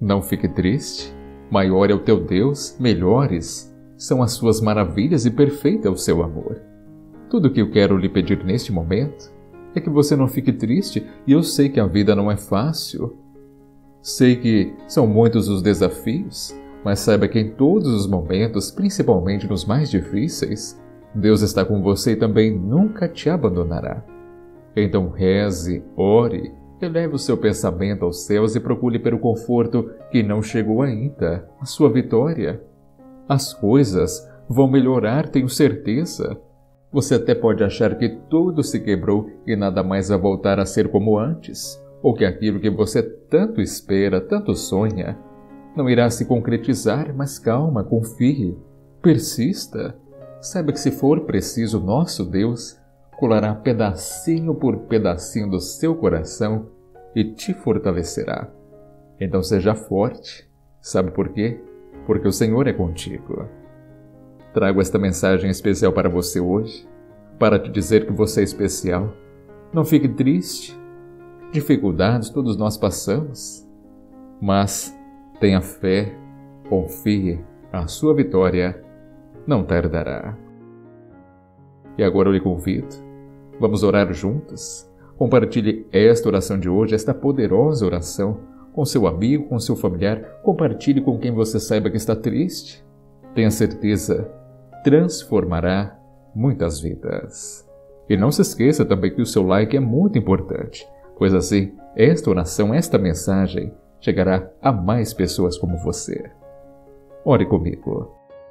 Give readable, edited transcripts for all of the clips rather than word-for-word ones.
Não fique triste. Maior é o teu Deus, melhores são as suas maravilhas e perfeito é o seu amor. Tudo o que eu quero lhe pedir neste momento é que você não fique triste, e eu sei que a vida não é fácil. Sei que são muitos os desafios, mas saiba que em todos os momentos, principalmente nos mais difíceis, Deus está com você e também nunca te abandonará. Então reze, ore, eleve o seu pensamento aos céus e procure pelo conforto que não chegou ainda, a sua vitória. As coisas vão melhorar, tenho certeza. Você até pode achar que tudo se quebrou e nada mais vai voltar a ser como antes, ou que aquilo que você tanto espera, tanto sonha, não irá se concretizar, mas calma, confie, persista. Saiba que se for preciso, nosso Deus colará pedacinho por pedacinho do seu coração e te fortalecerá. Então seja forte. Sabe por quê? Porque o Senhor é contigo. Trago esta mensagem especial para você hoje, para te dizer que você é especial. Não fique triste. Dificuldades todos nós passamos. Mas tenha fé, confie, a sua vitória não tardará. E agora eu lhe convido, vamos orar juntos. Compartilhe esta oração de hoje, esta poderosa oração, com seu amigo, com seu familiar. Compartilhe com quem você saiba que está triste. Tenha certeza, transformará muitas vidas. E não se esqueça também que o seu like é muito importante, pois assim, esta oração, esta mensagem, chegará a mais pessoas como você. Ore comigo.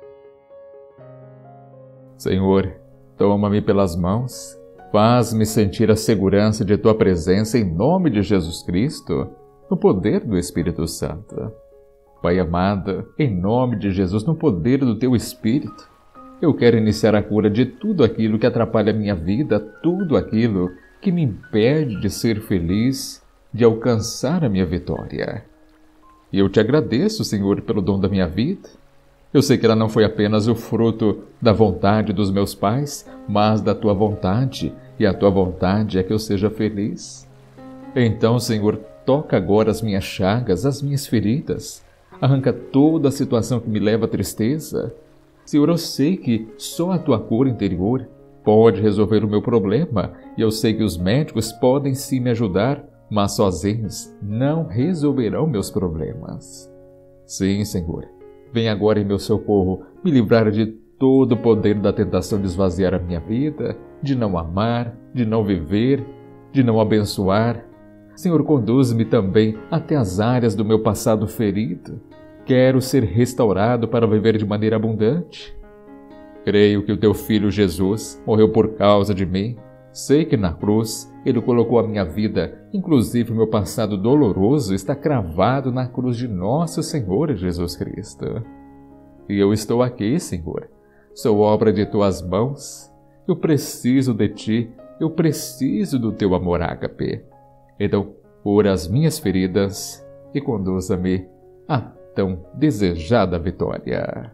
Senhor, toma-me pelas mãos, faz-me sentir a segurança de Tua presença em nome de Jesus Cristo, no poder do Espírito Santo. Pai amado, em nome de Jesus, no poder do Teu Espírito, eu quero iniciar a cura de tudo aquilo que atrapalha a minha vida, tudo aquilo que me impede de ser feliz, de alcançar a minha vitória. E eu te agradeço, Senhor, pelo dom da minha vida. Eu sei que ela não foi apenas o fruto da vontade dos meus pais, mas da Tua vontade, e a Tua vontade é que eu seja feliz. Então, Senhor, toca agora as minhas chagas, as minhas feridas. Arranca toda a situação que me leva à tristeza. Senhor, eu sei que só a Tua cura interior pode resolver o meu problema, e eu sei que os médicos podem sim me ajudar, mas sozinhos não resolverão meus problemas. Sim, Senhor, vem agora em meu socorro me livrar de todo o poder da tentação de esvaziar a minha vida, de não amar, de não viver, de não abençoar. Senhor, conduz-me também até as áreas do meu passado ferido. Quero ser restaurado para viver de maneira abundante. Creio que o Teu Filho Jesus morreu por causa de mim. Sei que na cruz Ele colocou a minha vida, inclusive o meu passado doloroso, está cravado na cruz de nosso Senhor Jesus Cristo. E eu estou aqui, Senhor. Sou obra de Tuas mãos. Eu preciso de Ti. Eu preciso do Teu amor ágape. Então, cura as minhas feridas e conduza-me à tão desejada vitória.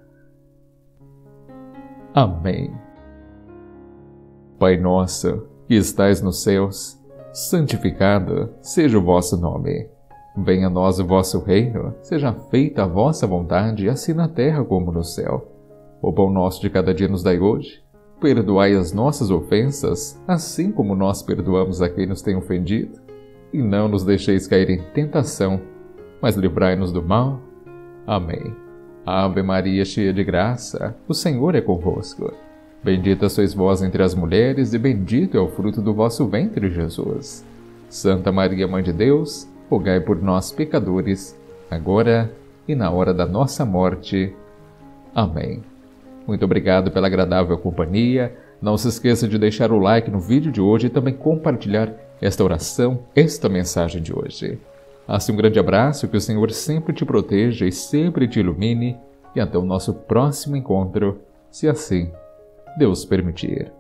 Amém. Pai nosso, que estais nos céus, santificado seja o vosso nome. Venha a nós o vosso reino, seja feita a vossa vontade, assim na terra como no céu. O pão nosso de cada dia nos dai hoje. Perdoai as nossas ofensas, assim como nós perdoamos a quem nos tem ofendido. E não nos deixeis cair em tentação, mas livrai-nos do mal. Amém. Ave Maria, cheia de graça, o Senhor é convosco. Bendita sois vós entre as mulheres, e bendito é o fruto do vosso ventre, Jesus. Santa Maria, Mãe de Deus, rogai por nós, pecadores, agora e na hora da nossa morte. Amém. Muito obrigado pela agradável companhia. Não se esqueça de deixar o like no vídeo de hoje e também compartilhar esta oração, esta mensagem de hoje. Assim, um grande abraço, que o Senhor sempre te proteja e sempre te ilumine, e até o nosso próximo encontro, se assim Deus permitir.